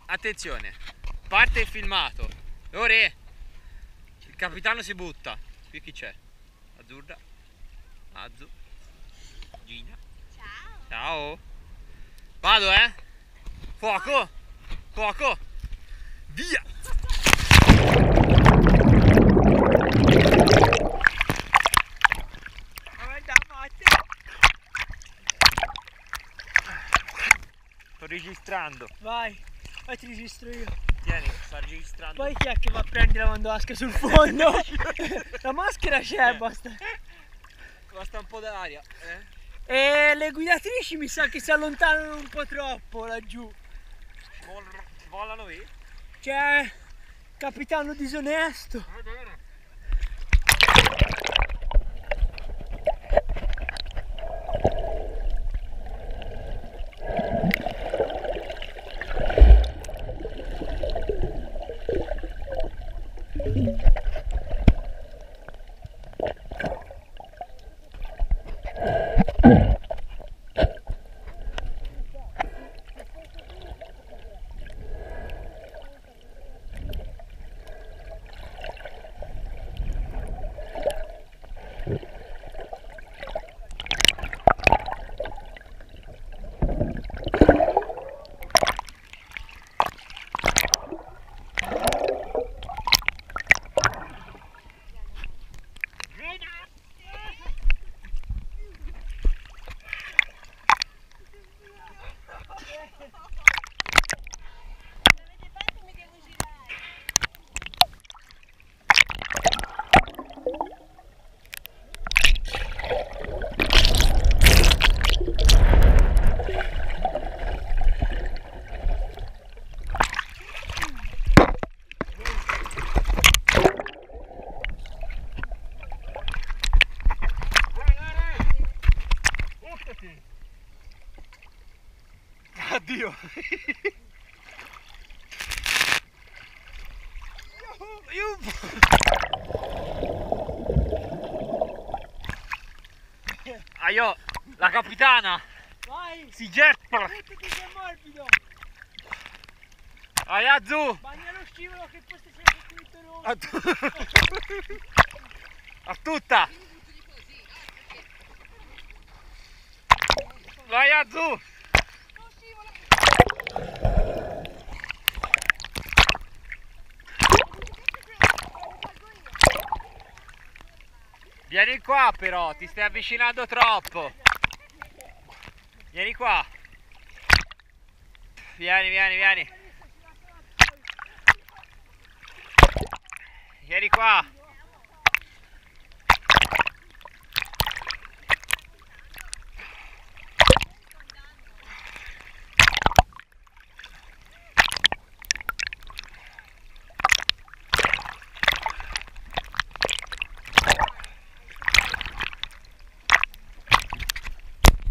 Attenzione, parte il filmato. Ore, il capitano si butta. Qui chi c'è? Azzurra, Azzu, Gina. Ciao. Ciao. Vado, Fuoco, fuoco, via. Sto registrando. Vai ti registro io. Tieni, sta registrando. Poi chi è che va a prendere la vasca sul fondo? La maschera c'è, basta. Basta un po' d'aria, E le guidatrici mi sa che si allontanano un po' troppo laggiù. Volano lì? C'è capitano disonesto. Addio. Aio, la capitana Vai! si getta. Mettiti che è morbido! Vai Azzu. Bagna lo scivolo che questo c'è scritto nome! A tutta. Vai Azzu. Vieni qua però, ti stai avvicinando troppo. Vieni qua. Vieni. Vieni qua.